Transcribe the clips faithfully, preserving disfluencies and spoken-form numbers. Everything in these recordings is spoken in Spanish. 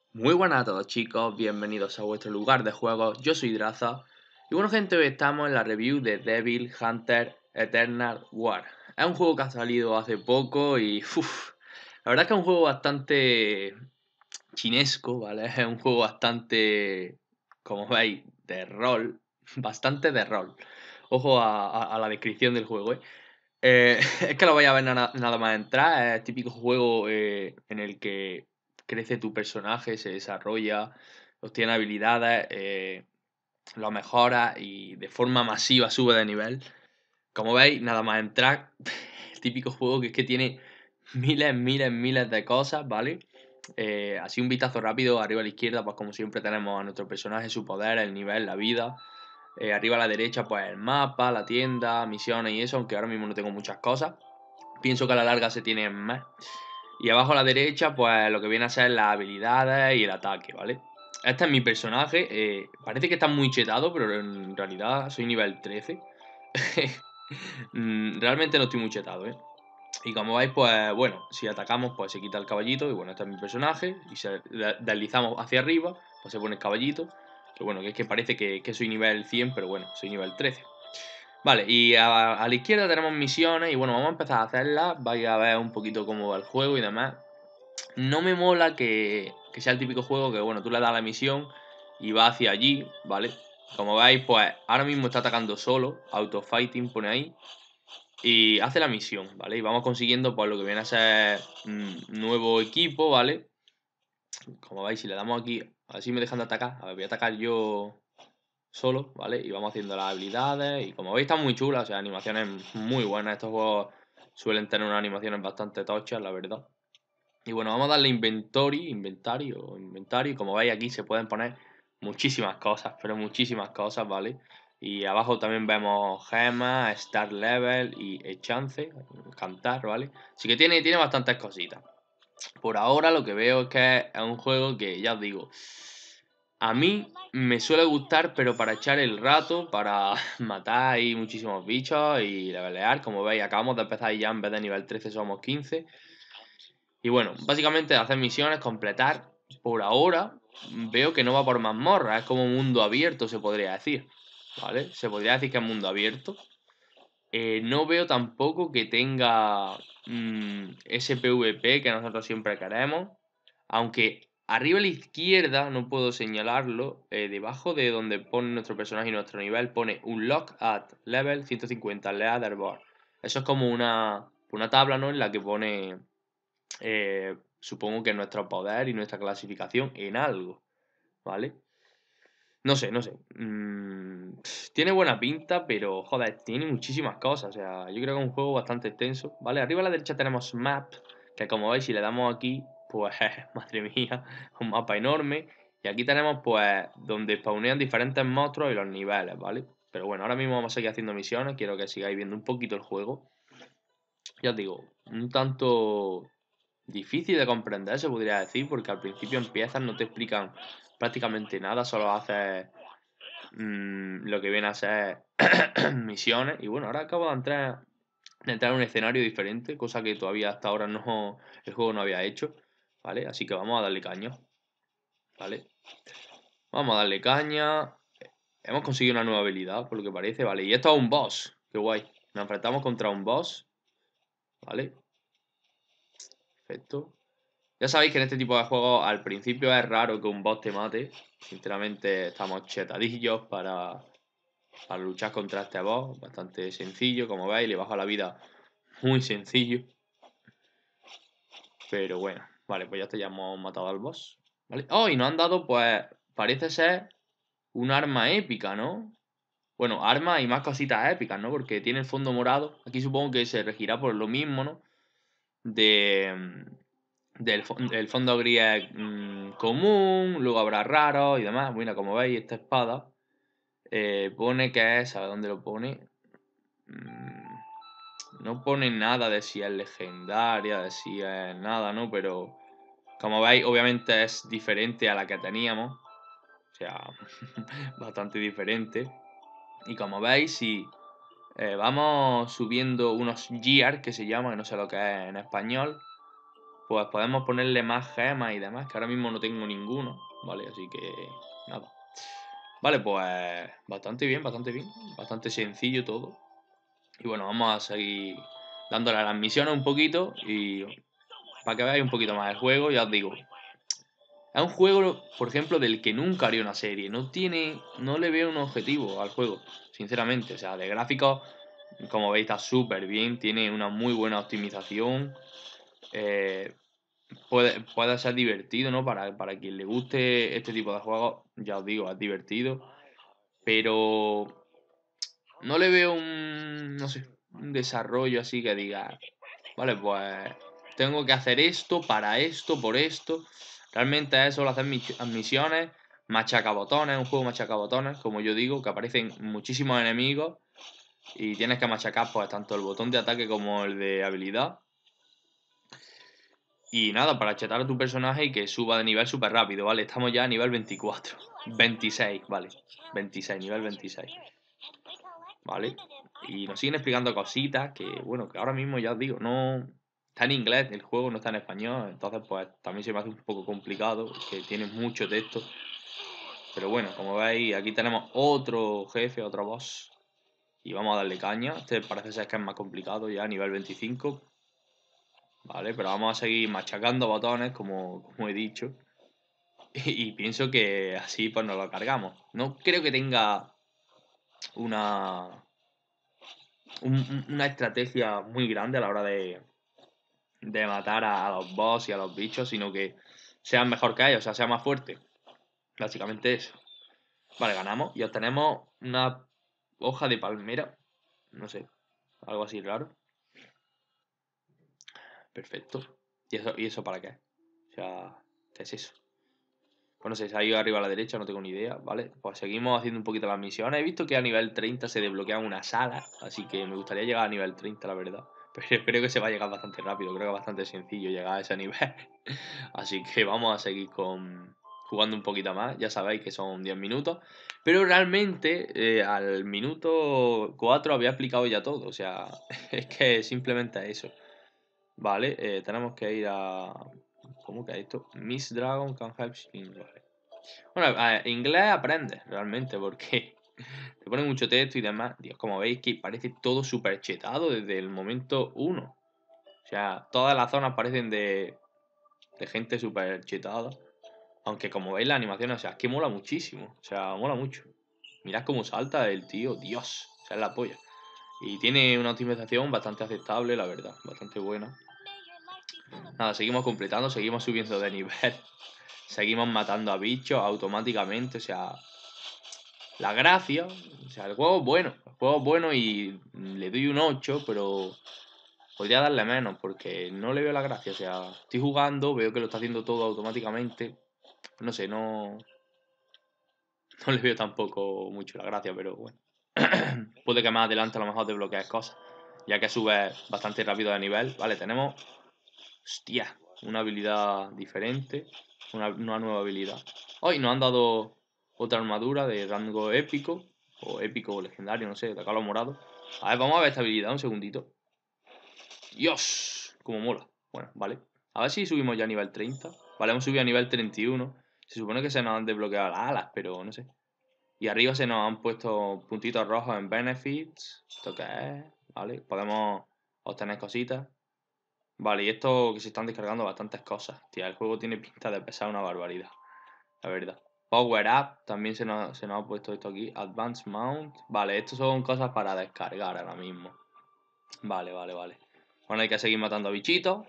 Muy buenas a todos chicos, bienvenidos a vuestro lugar de juegos, yo soy Draza. Y bueno gente, hoy estamos en la review de Devil Hunter Eternal War. Es un juego que ha salido hace poco y uf, la verdad es que es un juego bastante chinesco, ¿vale? Es un juego bastante, como veis, de rol, bastante de rol. Ojo a, a- a la descripción del juego, ¿eh? Eh, es que lo vais a ver nada, nada más entrar. Es típico juego eh, en el que crece tu personaje, se desarrolla, obtiene habilidades, eh, lo mejora y de forma masiva sube de nivel. Como veis, nada más entrar, el típico juego que es que tiene miles, miles, miles de cosas, ¿vale? Eh, así un vistazo rápido, arriba a la izquierda, pues como siempre tenemos a nuestro personaje, su poder, el nivel, la vida. Eh, arriba a la derecha, pues el mapa, la tienda, misiones y eso, aunque ahora mismo no tengo muchas cosas. Pienso que a la larga se tienen más. Y abajo a la derecha, pues lo que viene a ser las habilidades y el ataque, ¿vale? Este es mi personaje. Eh, parece que está muy chetado, pero en realidad soy nivel trece. Mm, Realmente no estoy muy chetado, ¿eh? Y como veis, pues bueno, si atacamos, pues se quita el caballito. Y bueno, este es mi personaje. Y si deslizamos hacia arriba, pues se pone el caballito. Que bueno, que es que parece que, que soy nivel cien, pero bueno, soy nivel trece. Vale, y a, a la izquierda tenemos misiones y bueno, vamos a empezar a hacerlas. Vais a ver un poquito cómo va el juego y demás. No me mola que, que sea el típico juego que, bueno, tú le das la misión y va hacia allí, ¿vale? Como veis, pues ahora mismo está atacando solo, autofighting pone ahí, y hace la misión, ¿vale? Y vamos consiguiendo pues lo que viene a ser un nuevo equipo, ¿vale? Como veis, si le damos aquí, así me dejan de atacar. A ver, voy a atacar yo solo, ¿vale? Y vamos haciendo las habilidades y como veis están muy chulas, o sea, animaciones muy buenas. Estos juegos suelen tener unas animaciones bastante tochas, la verdad. Y bueno, vamos a darle inventory, inventario, inventario, y como veis aquí se pueden poner muchísimas cosas, pero muchísimas cosas, ¿vale? Y abajo también vemos gemas, start level y chance, cantar, ¿vale? Así que tiene, tiene bastantes cositas. Por ahora lo que veo es que es un juego que, ya os digo, a mí me suele gustar, pero para echar el rato, para matar ahí muchísimos bichos y levelear. Como veis, acabamos de empezar y ya en vez de nivel trece somos quince. Y bueno, básicamente hacer misiones, completar. Por ahora veo que no va por mazmorra, es como mundo abierto, se podría decir. ¿Vale? Se podría decir que es mundo abierto. Eh, no veo tampoco que tenga mm, ese PvP que nosotros siempre queremos. Aunque arriba a la izquierda, no puedo señalarlo, eh, debajo de donde pone nuestro personaje y nuestro nivel, pone Unlock at Level ciento cincuenta Leaderboard. Eso es como una, una tabla, ¿no? En la que pone, eh, supongo que nuestro poder y nuestra clasificación en algo, ¿vale? No sé, no sé. Mm, tiene buena pinta, pero joder, tiene muchísimas cosas. O sea, yo creo que es un juego bastante extenso. ¿Vale? Arriba a la derecha tenemos Map, que como veis, si le damos aquí, pues, madre mía, un mapa enorme. Y aquí tenemos, pues, donde spawnean diferentes monstruos y los niveles, ¿vale? Pero bueno, ahora mismo vamos a seguir haciendo misiones. Quiero que sigáis viendo un poquito el juego. Ya os digo, un tanto difícil de comprender, se podría decir, porque al principio empiezas, no te explican prácticamente nada, solo haces mm, lo que viene a ser misiones. Y bueno, ahora acabo de entrar, de entrar en un escenario diferente, cosa que todavía hasta ahora no, el juego no había hecho, ¿vale? Así que vamos a darle caña, ¿vale? Vamos a darle caña. Hemos conseguido una nueva habilidad, por lo que parece, ¿vale? Y esto es un boss, qué guay. Nos enfrentamos contra un boss, ¿vale? Perfecto. Ya sabéis que en este tipo de juegos al principio es raro que un boss te mate. Sinceramente estamos chetadillos para, para luchar contra este boss. Bastante sencillo, como veis, le bajo la vida muy sencillo. Pero bueno, vale, pues ya te ya hemos matado al boss. ¿Vale? Oh, y nos han dado, pues, parece ser un arma épica, ¿no? Bueno, armas y más cositas épicas, ¿no? Porque tiene el fondo morado. Aquí supongo que se regirá por lo mismo, ¿no? De, del fo- el fondo gris es mm, común, luego habrá raros y demás. Bueno, como veis, esta espada eh, pone que es, ¿sabe dónde lo pone? Mm, no pone nada de si es legendaria, de si es nada, ¿no? Pero como veis, obviamente es diferente a la que teníamos. O sea, bastante diferente. Y como veis, si eh, vamos subiendo unos gear, que se llama, que no sé lo que es en español, pues podemos ponerle más gemas y demás, que ahora mismo no tengo ninguno, ¿vale? Así que nada. Vale, pues bastante bien, bastante bien, bastante sencillo todo. Y bueno, vamos a seguir dándole a las misiones un poquito y para que veáis un poquito más el juego, ya os digo. Es un juego, por ejemplo, del que nunca haría una serie. No tiene, no le veo un objetivo al juego, sinceramente. O sea, de gráficos, como veis, está súper bien. Tiene una muy buena optimización. Eh, puede, puede ser divertido, ¿no? Para, para quien le guste este tipo de juegos, ya os digo, es divertido. Pero no le veo un, no sé, un desarrollo así que diga, vale, pues tengo que hacer esto para esto, por esto. Realmente es solo hacer mis misiones, machacabotones, un juego machacabotones, como yo digo, que aparecen muchísimos enemigos y tienes que machacar pues tanto el botón de ataque como el de habilidad. Y nada, para chetar a tu personaje y que suba de nivel súper rápido, ¿vale? Estamos ya a nivel veinticuatro. veintiséis, vale. veintiséis, nivel veintiséis. ¿Vale? Y nos siguen explicando cositas que, bueno, que ahora mismo ya os digo, no... Está en inglés, el juego no está en español, entonces pues también se me hace un poco complicado, que tiene mucho texto. Pero bueno, como veis, aquí tenemos otro jefe, otro boss. Y vamos a darle caña. Este parece ser que es más complicado ya, a nivel veinticinco. Vale, pero vamos a seguir machacando botones, como, como he dicho. Y, y pienso que así pues nos lo cargamos. No creo que tenga una, un- una estrategia muy grande a la hora de, de matar a, a los boss y a los bichos, sino que sean mejor que ellos, o sea, sea más fuerte. Básicamente eso. Vale, ganamos y obtenemos una hoja de palmera. No sé, algo así raro. Perfecto. ¿Y eso, y eso para qué? O sea, ¿qué es eso? Pues no sé, se ha ido arriba a la derecha, no tengo ni idea, ¿vale? Pues seguimos haciendo un poquito las misiones. He visto que a nivel treinta se desbloquean una sala, así que me gustaría llegar a nivel treinta, la verdad. Pero espero que se va a llegar bastante rápido, creo que es bastante sencillo llegar a ese nivel. Así que vamos a seguir con jugando un poquito más, ya sabéis que son diez minutos. Pero realmente eh, al minuto cuatro había explicado ya todo, o sea, es que simplemente eso. Vale, eh, tenemos que ir a... ¿Cómo que es esto? Miss Dragon can help you. Vale. Bueno, a- inglés aprendes realmente porque te pone mucho texto y demás. Dios, como veis que parece todo súper chetado desde el momento uno. O sea, todas las zonas parecen de, de gente súper chetada. Aunque como veis la animación, o sea, es que mola muchísimo. O sea, mola mucho. Mirad cómo salta el tío, Dios. O sea, es la polla. Y tiene una optimización bastante aceptable, la verdad. Bastante buena. Nada, seguimos completando, seguimos subiendo de nivel. Seguimos matando a bichos automáticamente, o sea, la gracia, o sea, el juego es bueno, el juego es bueno y le doy un ocho, pero podría darle menos porque no le veo la gracia, o sea, estoy jugando, veo que lo está haciendo todo automáticamente, no sé, no, no le veo tampoco mucho la gracia, pero bueno, puede que más adelante a lo mejor desbloquees cosas, ya que sube bastante rápido de nivel, vale, tenemos, hostia, una habilidad diferente, una, una nueva habilidad. Hoy nos han dado otra armadura de rango épico, o épico o legendario, no sé, de acá lo morado. A ver, vamos a ver esta habilidad un segundito. ¡Dios! Como mola. Bueno, vale. A ver si subimos ya a nivel treinta. Vale, hemos subido a nivel treinta y uno. Se supone que se nos han desbloqueado las alas, pero no sé. Y arriba se nos han puesto puntitos rojos en benefits. ¿Esto qué es? Vale, podemos obtener cositas. Vale, y esto que se están descargando bastantes cosas. Tía, el juego tiene pinta de pesar una barbaridad. La verdad. Power Up, también se nos, se nos ha puesto esto aquí. Advanced Mount. Vale, estos son cosas para descargar ahora mismo. Vale, vale, vale. Bueno, hay que seguir matando a bichitos.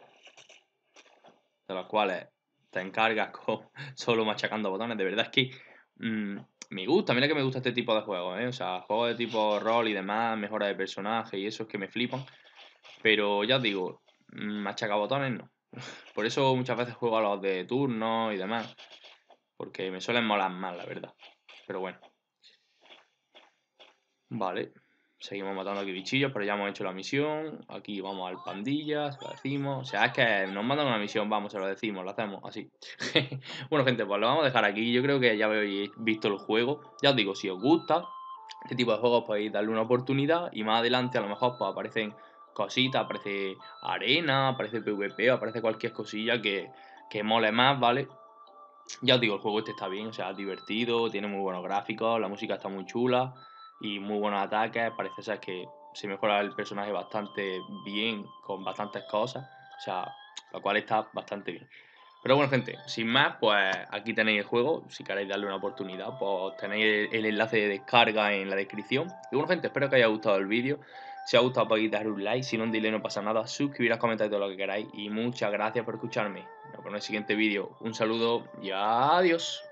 De los cuales te encargas con solo machacando botones. De verdad es que mmm, me gusta. Mira que me gusta este tipo de juegos, ¿eh? O sea, juegos de tipo rol y demás, mejora de personaje y eso es que me flipan. Pero ya os digo, machacabotones no. Por eso muchas veces juego a los de turno y demás. Porque me suelen molar más, la verdad. Pero bueno. Vale. Seguimos matando aquí bichillos, pero ya hemos hecho la misión. Aquí vamos al pandilla, se lo decimos. O sea, es que nos mandan una misión, vamos, se lo decimos, lo hacemos así. Bueno, gente, pues lo vamos a dejar aquí. Yo creo que ya habéis visto el juego. Ya os digo, si os gusta este tipo de juegos podéis darle una oportunidad. Y más adelante a lo mejor pues aparecen cositas, aparece arena, aparece PvP, aparece cualquier cosilla que, que mole más, ¿vale? Ya os digo, el juego este está bien, o sea, es divertido, tiene muy buenos gráficos, la música está muy chula y muy buenos ataques. Parece ser que se mejora el personaje bastante bien con bastantes cosas, o sea, lo cual está bastante bien. Pero bueno, gente, sin más, pues aquí tenéis el juego. Si queréis darle una oportunidad, pues tenéis el enlace de descarga en la descripción. Y bueno, gente, espero que haya gustado el vídeo. Si os ha gustado, podéis dar un like. Si no, un delay, no pasa nada. Suscribiros, comentar todo lo que queráis. Y muchas gracias por escucharme. Nos vemos en el siguiente vídeo. Un saludo y adiós.